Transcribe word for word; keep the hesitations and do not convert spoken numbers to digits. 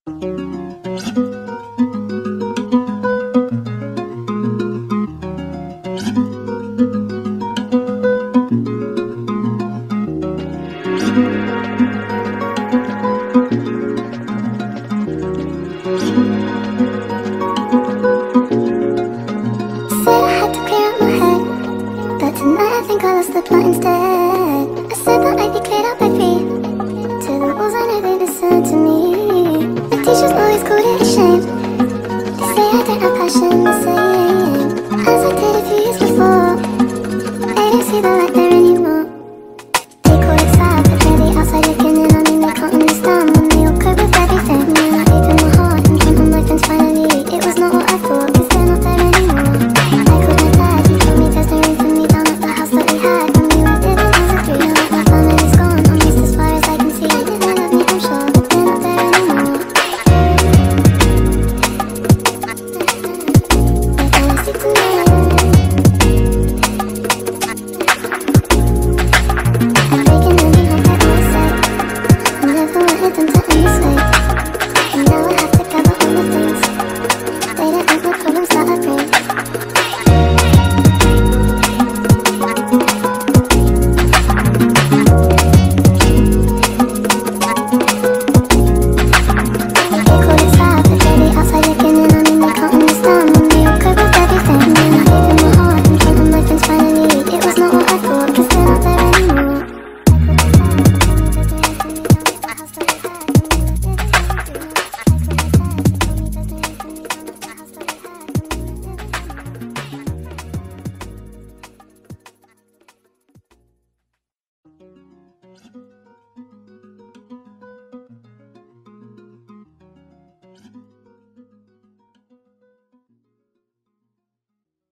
I lost the plot instead. I said that I'd be cleared up by three. To the rules and they listened to me. The teachers always called it a shame.